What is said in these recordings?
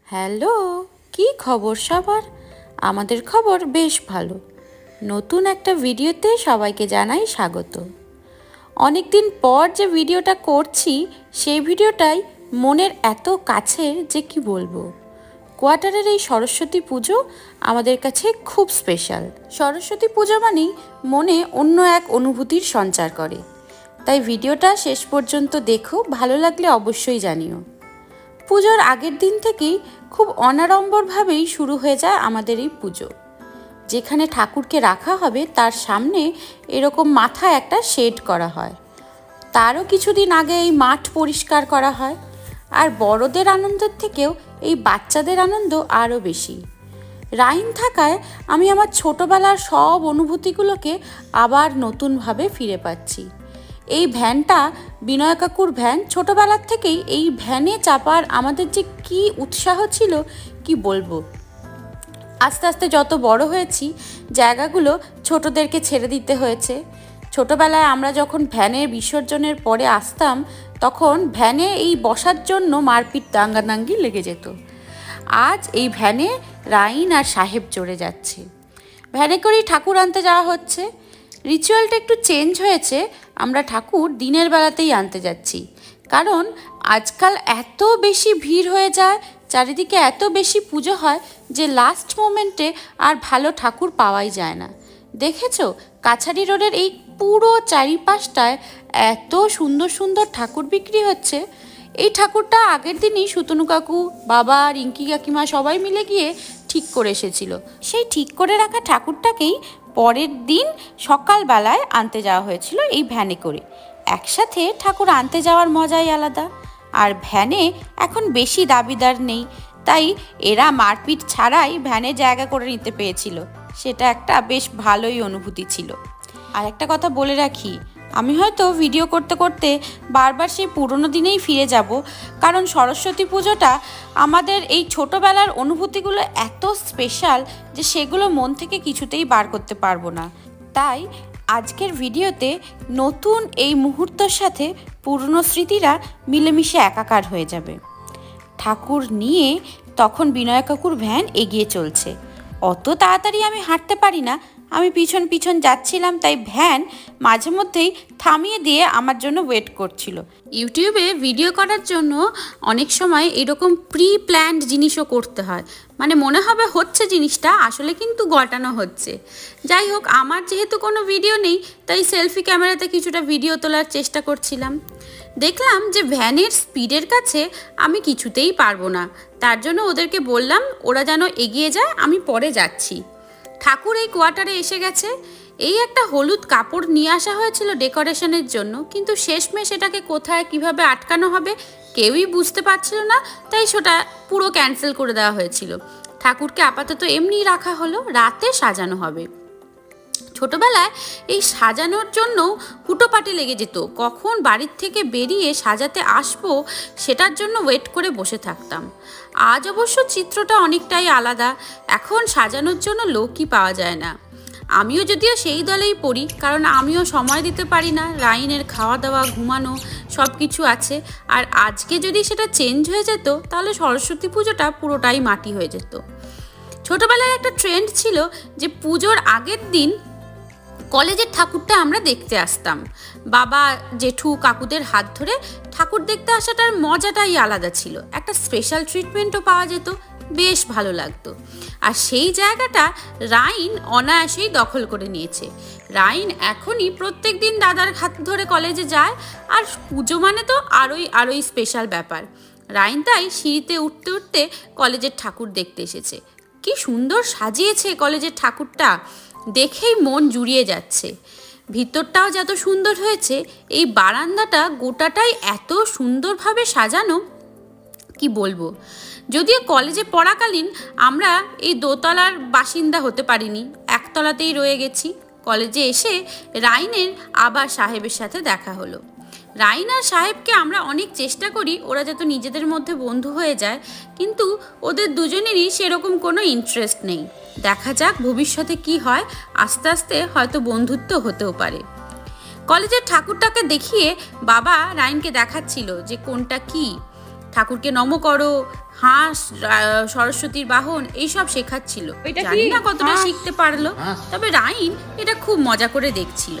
Hello, কি খবর সবার? আমাদের খবর বেশ ভালো। নতুন একটা ভিডিওতে সবাইকে জানাই স্বাগত। অনেক দিন পর যে ভিডিওটা করছি সেই ভিডিওটাই মনের এত কাছের যে কি বলবো। কোয়ার্টারের এই সরস্বতী পুজো আমাদের কাছে খুব স্পেশাল। সরস্বতী পুজো মানেই মনে অন্য এক অনুভূতির সঞ্চার করে। তাই ভিডিওটা শেষ পর্যন্ত দেখো, ভালো লাগলে অবশ্যই জানিও। পুজোর আগের দিন থেকেই খুব অনাড়ম্বরভাবেই শুরু হয়ে যায় আমাদের এই পুজো। যেখানে ঠাকুরকে রাখা হবে তার সামনে এরকম মাথায় একটা শেড করা হয়। তারও কিছুদিন আগে এই মাঠ পরিষ্কার করা হয়। আর বড়দের আনন্দের থেকেও এই বাচ্চাদের আনন্দ আরও বেশি। রাইন থাকায় আমি আমার ছোটোবেলার সব অনুভূতিগুলোকে আবার নতুনভাবে ফিরে পাচ্ছি। এই ভ্যানটা বিনয় কাকুর ভ্যান। ছোটোবেলার থেকেই এই ভ্যানে চাপার আমাদের যে কি উৎসাহ ছিল কি বলবো। আস্তে আস্তে যত বড় হয়েছি জায়গাগুলো ছোটদেরকে ছেড়ে দিতে হয়েছে। ছোটোবেলায় আমরা যখন ভ্যানের বিসর্জনের পরে আসতাম তখন ভ্যানে এই বসার জন্য মারপিট দাঙ্গাদাঙ্গি লেগে যেত। আজ এই ভ্যানে রাইন আর সাহেব চড়ে যাচ্ছে। ভ্যানে করেই ঠাকুর আনতে যাওয়া হচ্ছে। রিচুয়ালটা একটু চেঞ্জ হয়েছে, আমরা ঠাকুর দিনের বেলাতেই আনতে যাচ্ছি। কারণ আজকাল এত বেশি ভিড় হয়ে যায়, চারিদিকে এত বেশি পুজো হয় যে লাস্ট মোমেন্টে আর ভালো ঠাকুর পাওয়াই যায় না। দেখেছো কাছারি রোডের এই পুরো চারিপাশটায় এত সুন্দর সুন্দর ঠাকুর বিক্রি হচ্ছে। এই ঠাকুরটা আগের দিনই সুতনু কাকু, বাবা, রিঙ্কি কাকিমা সবাই মিলে গিয়ে ঠিক করে এসেছিল। সেই ঠিক করে রাখা ঠাকুরটাকেই পরের দিন সকালবেলায় আনতে যাওয়া হয়েছিল এই ভ্যানে করে। একসাথে ঠাকুর আনতে যাওয়ার মজাই আলাদা। আর ভ্যানে এখন বেশি দাবিদার নেই, তাই এরা মারপিট ছাড়াই ভ্যানে জায়গা করে নিতে পেরেছিল। সেটা একটা বেশ ভালোই অনুভূতি ছিল। আর একটা কথা বলে রাখি, আমি হয়তো ভিডিও করতে করতে বারবার সেই পুরনো দিনেই ফিরে যাব, কারণ সরস্বতী পুজোটা আমাদের এই ছোটোবেলার অনুভূতিগুলো এত স্পেশাল যে সেগুলো মন থেকে কিছুতেই বার করতে পারবো না। তাই আজকের ভিডিওতে নতুন এই মুহূর্তের সাথে পুরনো স্মৃতিরা মিলেমিশে একাকার হয়ে যাবে। ঠাকুর নিয়ে তখন বিনয় কাকুর ভ্যান এগিয়ে চলছে। অত তাড়াতাড়ি আমি হাঁটতে পারি না, আমি পিছন পিছন যাচ্ছিলাম, তাই ভ্যান মাঝে মধ্যেই থামিয়ে দিয়ে আমার জন্য ওয়েট করছিল। ইউটিউবে ভিডিও করার জন্য অনেক সময় এরকম প্রি প্ল্যান্ড জিনিসও করতে হয়, মানে মনে হবে হচ্ছে জিনিসটা, আসলে কিন্তু গটানো হচ্ছে। যাই হোক, আমার যেহেতু কোনো ভিডিও নেই তাই সেলফি ক্যামেরাতে কিছুটা ভিডিও তোলার চেষ্টা করছিলাম। দেখলাম যে ভ্যানের স্পিডের কাছে আমি কিছুতেই পারবো না, তার জন্য ওদেরকে বললাম ওরা যেন এগিয়ে যায়, আমি পরে যাচ্ছি। ঠাকুর এই কোয়ার্টারে এসে গেছে। এই একটা হলুদ কাপড় নিয়ে আসা হয়েছিল ডেকোরেশনের জন্য, কিন্তু শেষমেশ এটাকে কোথায় কিভাবে আটকানো হবে কেউই বুঝতে পারছিল না, তাই সেটা পুরো ক্যান্সেল করে দেওয়া হয়েছিল। ঠাকুরকে আপাতত এমনি রাখা হলো, রাতে সাজানো হবে। ছোটবেলায় এই সাজানোর জন্য হুটোপাটি লেগে যেত, কখন বাড়ির থেকে বেরিয়ে সাজাতে আসবো সেটার জন্য ওয়েট করে বসে থাকতাম। আজ অবশ্য চিত্রটা অনেকটাই আলাদা, এখন সাজানোর জন্য লোকই পাওয়া যায় না। আমিও যদিও সেই দলেই পড়ি, কারণ আমিও সময় দিতে পারি না, রাইনের খাওয়া দাওয়া ঘুমানো সব কিছু আছে। আর আজকে যদি সেটা চেঞ্জ হয়ে যেত তাহলে সরস্বতী পুজোটা পুরোটাই মাটি হয়ে যেত। ছোটবেলায় একটা ট্রেন্ড ছিল যে পুজোর আগের দিন কলেজের ঠাকুরটা আমরা দেখতে আসতাম। বাবা, জেঠু, কাকুদের হাত ধরে ঠাকুর দেখতে আসাটার মজাটাই আলাদা ছিল। একটা স্পেশাল ট্রিটমেন্টও পাওয়া যেত, বেশ ভালো লাগতো। আর সেই জায়গাটা রাইন অনায়াসেই দখল করে নিয়েছে। রাইন এখনই প্রত্যেক দিন দাদার হাত ধরে কলেজে যায়, আর পুজো মানে তো আরোই স্পেশাল ব্যাপার। রাইন তাই সিঁড়িতে উঠতে উঠতে কলেজের ঠাকুর দেখতে এসেছে। কি সুন্দর সাজিয়েছে কলেজের ঠাকুরটা, দেখেই মন জুড়িয়ে যাচ্ছে। ভিতরটাও যত সুন্দর হয়েছে, এই বারান্দাটা গোটাটাই এত সুন্দরভাবে সাজানো কি বলবো। যদিও কলেজে পড়াকালীন আমরা এই দোতলার বাসিন্দা হতে পারিনি, একতলাতেই রয়ে গেছি। কলেজে এসে রাইনের আবার সাহেবের সাথে দেখা হলো। রাইন আর সাহেবকে আমরা অনেক চেষ্টা করি ওরা যাতে নিজেদের মধ্যে বন্ধু হয়ে যায়, কিন্তু ওদের দুজনেরই সেরকম কোনো ইন্টারেস্ট নেই। দেখা যাক ভবিষ্যতে কি হয়, আস্তে আস্তে হয়তো বন্ধুত্ব হতেও পারে। কলেজের ঠাকুরটাকে দেখিয়ে বাবা রাইনকে দেখাচ্ছিল যে কোনটা কি। ঠাকুরকে নম করো, হাঁস সরস্বতীর বাহন, এইসব শেখাচ্ছিল। জানি না কতটা শিখতে পারলো, তবে রাইন এটা খুব মজা করে দেখছিল।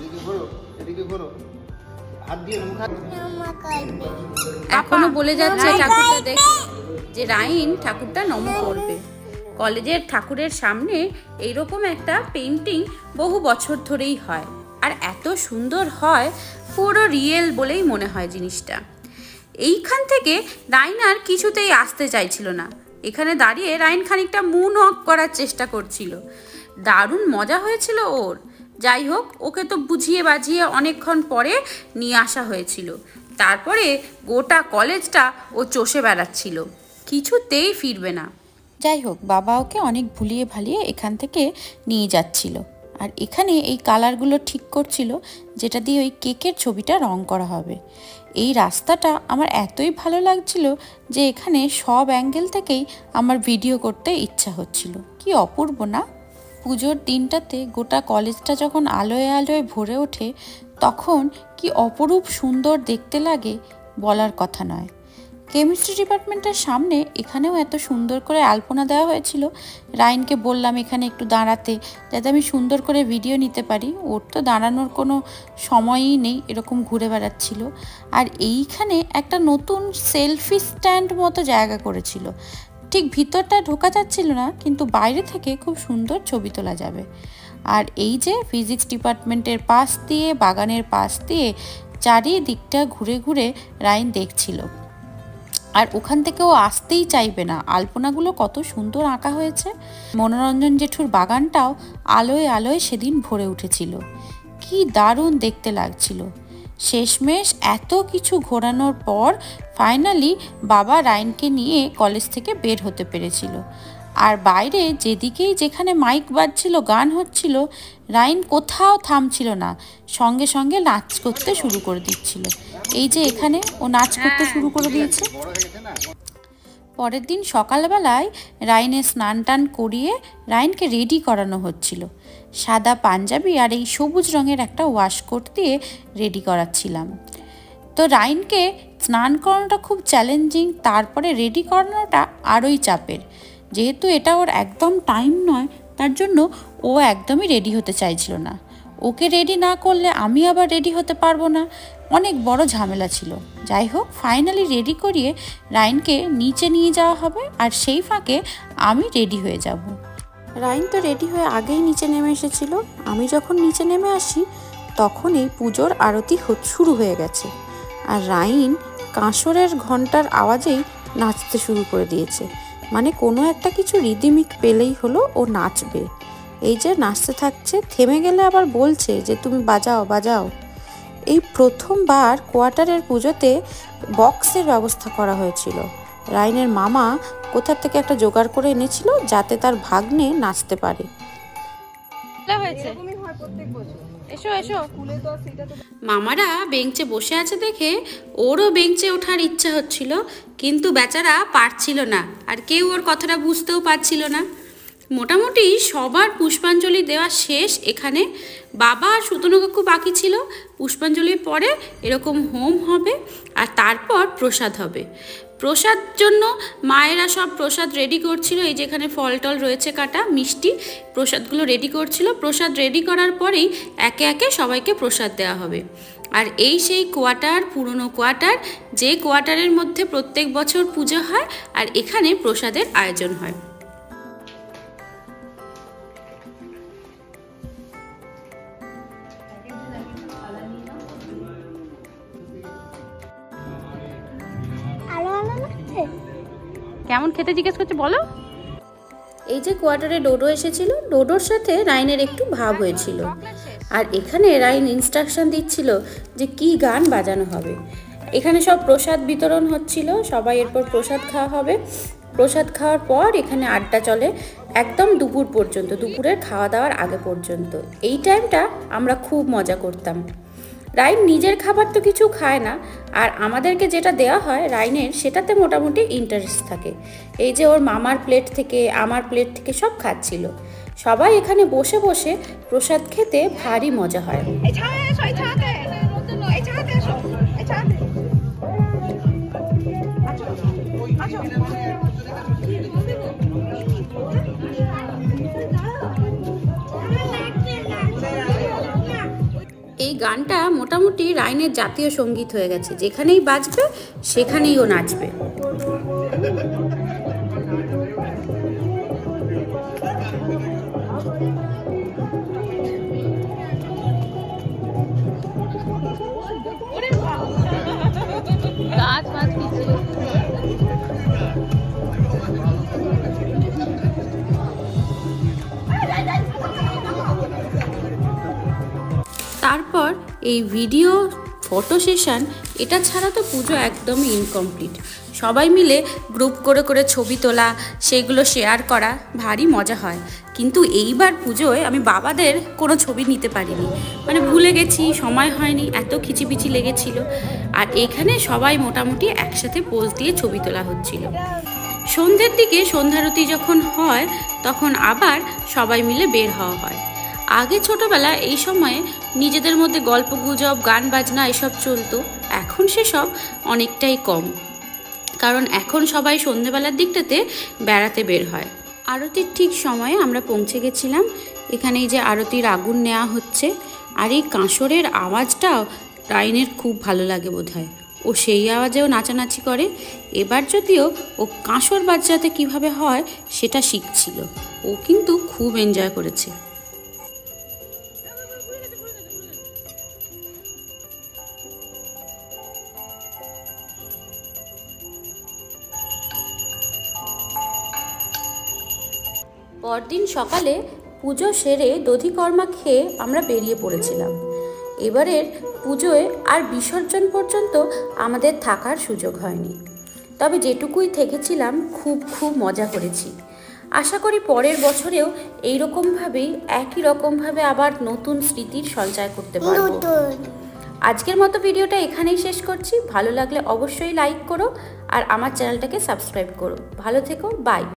এখনো বলে যাচ্ছে ঠাকুরটা দেখে যে রাইন ঠাকুরটা নম করবে। কলেজের ঠাকুরের সামনে এইরকম একটা পেইন্টিং বহু বছর ধরেই হয়, আর এত সুন্দর হয়, পুরো রিয়েল বলেই মনে হয় জিনিসটা। এইখান থেকে রাইন আর কিছুতেই আসতে চাইছিল না। এখানে দাঁড়িয়ে রাইন খানিকটা মুন অফ করার চেষ্টা করছিল। দারুণ মজা হয়েছিল ওর। যাই হোক, ওকে তো বুঝিয়ে বাজিয়ে অনেকক্ষণ পরে নিয়ে আসা হয়েছিল। তারপরে গোটা কলেজটা ও চষে বেড়াচ্ছিল, কিছুতেই ফিরবে না। যাই হোক, বাবা ওকে অনেক ভুলিয়ে ভালিয়ে এখান থেকে নিয়ে যাচ্ছিল, আর এখানে এই কালারগুলো ঠিক করছিল যেটা দিয়ে ওই কেকের ছবিটা রং করা হবে। এই রাস্তাটা আমার এতই ভালো লাগছিল যে এখানে সব অ্যাঙ্গেল থেকেই আমার ভিডিও করতে ইচ্ছা হচ্ছিল। কি অপূর্ব না? পুজোর দিনটাতে গোটা কলেজটা যখন আলোয় আলোয় ভরে ওঠে, তখন কি অপরূপ সুন্দর দেখতে লাগে, বলার কথা নয়। কেমিস্ট্রি ডিপার্টমেন্টের সামনে এখানেও এত সুন্দর করে আলপনা দেওয়া হয়েছিল। রাইনকে বললাম এখানে একটু দাঁড়াতে, যাতে আমি সুন্দর করে ভিডিও নিতে পারি। ওর তো দাঁড়ানোর কোনো সময়ই নেই, এরকম ঘুরে বেড়াচ্ছিল। আর এইখানে একটা নতুন সেলফি স্ট্যান্ড মতো জায়গা করেছিল। ঠিক ভিতরটা ঢোকা যাচ্ছিল না, কিন্তু বাইরে থেকে খুব সুন্দর ছবি তোলা যাবে। আর এই যে ফিজিক্স ডিপার্টমেন্টের পাশ দিয়ে, বাগানের পাশ দিয়ে চারিদিকটা ঘুরে ঘুরে রাইন দেখছিল। আর ওখান থেকে ও আসতেই চাইবে না। আলপনাগুলো কত সুন্দর আঁকা হয়েছে। মনোরঞ্জন জেঠুর বাগানটাও আলোয় আলোয় সেদিন ভরে উঠেছিল। কি দারুণ দেখতে লাগছিল। শেষমেশ এত কিছু ঘোরানোর পর ফাইনালি বাবা রাইনকে নিয়ে কলেজ থেকে বের হতে পেরেছিল। আর বাইরে যেদিকেই যেখানে মাইক বাজছিল, গান হচ্ছিল, রাইন কোথাও থামছিল না, সঙ্গে সঙ্গে নাচ করতে শুরু করে দিচ্ছিল। এই যে এখানে ও নাচ করতে শুরু করে দিয়েছে। পরের দিন সকালবেলায় রাইনের স্নান টান করিয়ে রাইনকে রেডি করানো হচ্ছিল। সাদা পাঞ্জাবি আর এই সবুজ রঙের একটা ওয়াশকোট দিয়ে রেডি করাচ্ছিলাম। তো রাইনকে স্নান করানোটা খুব চ্যালেঞ্জিং, তারপরে রেডি করানোটা আরোই চাপের। যেহেতু এটা ওর একদম টাইম নয়, তার জন্য ও একদমই রেডি হতে চাইছিল না। ওকে রেডি না করলে আমি আবার রেডি হতে পারবো না, অনেক বড় ঝামেলা ছিল। যাই হোক, ফাইনালি রেডি করিয়ে রাইনকে নিচে নিয়ে যাওয়া হবে, আর সেই ফাঁকে আমি রেডি হয়ে যাব। রাইন তো রেডি হয়ে আগেই নিচে নেমে এসেছিল। আমি যখন নিচে নেমে আসি তখন এই পুজোর আরতি শুরু হয়ে গেছে, আর রাইন কাঁসরের ঘন্টার আওয়াজেই নাচতে শুরু করে দিয়েছে। মানে কোনো একটা কিছু রিদিমিক পেলেই হলো ও নাচবে। এই যে নাচতে থাকছে, থেমে গেলে আবার বলছে যে তুমি বাজাও বাজাও। এই প্রথমবার কোয়ার্টারের পুজোতে বক্সের ব্যবস্থা করা হয়েছিল। রাইনের মামা কোথা থেকে একটা জোগাড় করে এনেছিল যাতে তার ভাগ্নে নাচতে পারে। মামারা বেঞ্চে বসে আছে দেখে ওরও বেঞ্চে ওঠার ইচ্ছা হচ্ছিল, কিন্তু বেচারা পারছিল না, আর কেউ ওর কথাটা বুঝতেও পারছিল না। মোটামুটি সবার পুষ্পাঞ্জলি দেওয়া শেষ। এখানে বাবা আর সুতনু কাকু বাকি ছিল। পুষ্পাঞ্জলির পরে এরকম হোম হবে, আর তারপর প্রসাদ হবে। প্রসাদ জন্য মায়েরা সব প্রসাদ রেডি করছিল। এই যেখানে ফল টল রয়েছে কাটা, মিষ্টি, প্রসাদগুলো রেডি করছিল। প্রসাদ রেডি করার পরেই একে একে সবাইকে প্রসাদ দেওয়া হবে। আর এই সেই কোয়ার্টার, পুরনো কোয়ার্টার, যে কোয়ার্টারের মধ্যে প্রত্যেক বছর পুজো হয়, আর এখানে প্রসাদের আয়োজন হয়। কেমন খেতে জিজ্ঞেস করছে বলো। এই যে কোয়ার্টারে ডোডো এসেছিল, ডোডোর সাথে রাইনের একটু ভাব হয়েছিল। আর এখানে রাইন ইনস্ট্রাকশন দিচ্ছিল যে কি গান বাজানো হবে। এখানে সব প্রসাদ বিতরণ হচ্ছিল, সবাই এরপর প্রসাদ খাওয়া হবে। প্রসাদ খাওয়ার পর এখানে আড্ডা চলে একদম দুপুর পর্যন্ত, দুপুরের খাওয়া দাওয়ার আগে পর্যন্ত। এই টাইমটা আমরা খুব মজা করতাম। রাইন নিজের খাবার তো কিছু খায় না, আর আমাদেরকে যেটা দেওয়া হয় রাইনের সেটাতে মোটামুটি ইন্টারেস্ট থাকে। এই যে ওর মামার প্লেট থেকে, আমার প্লেট থেকে সব খাচ্ছিল। সবাই এখানে বসে বসে প্রসাদ খেতে ভারী মজা হয়। গানটা মোটামুটি রাইনের জাতীয় সঙ্গীত হয়ে গেছে, যেখানেই বাজবে সেখানেই ও নাচবে। তারপর এই ভিডিও ফটো সেশন এটা ছাড়া তো পুজো একদমই ইনকমপ্লিট। সবাই মিলে গ্রুপ করে করে ছবি তোলা, সেগুলো শেয়ার করা ভারী মজা হয়। কিন্তু এইবার পুজোয় আমি বাবাদের কোনো ছবি নিতে পারিনি, মানে ভুলে গেছি, সময় হয়নি, এত খিচিপিচি লেগেছিল। আর এখানে সবাই মোটামুটি একসাথে পোজ দিয়ে ছবি তোলা হচ্ছিল। সন্ধ্যের দিকে সন্ধ্যারতি যখন হয় তখন আবার সবাই মিলে বের হওয়া হয়। আগে ছোটবেলা এই সময়ে নিজেদের মধ্যে গল্প গুজব, গান বাজনা এসব চলতো, এখন সেসব অনেকটাই কম, কারণ এখন সবাই সন্ধ্যেবেলার দিকটাতে বেড়াতে বের হয়। আরতির ঠিক সময়ে আমরা পৌঁছে গেছিলাম। এখানে এই যে আরতির আগুন নেওয়া হচ্ছে, আর এই কাঁসরের আওয়াজটাও রাইনের খুব ভালো লাগে বোধহয়, ও সেই আওয়াজেও নাচানাচি করে। এবার যদিও ও কাঁসর বাজাতে কিভাবে হয় সেটা শিখছিল, ও কিন্তু খুব এনজয় করেছে। পরদিন সকালে পুজো সেরে দধিকর্মা খেয়ে আমরা বেরিয়ে পড়েছিলাম। এবারের পুজোয় আর বিসর্জন পর্যন্ত আমাদের থাকার সুযোগ হয়নি, তবে যেটুকুই থেকেছিলাম খুব মজা করেছি। আশা করি পরের বছরেও এইরকমভাবেই একই রকমভাবে আবার নতুন স্মৃতির সঞ্চয় করতে পারবো। আজকের মতো ভিডিওটা এখানেই শেষ করছি। ভালো লাগলে অবশ্যই লাইক করো আর আমার চ্যানেলটাকে সাবস্ক্রাইব করো। ভালো থেকো, বাই।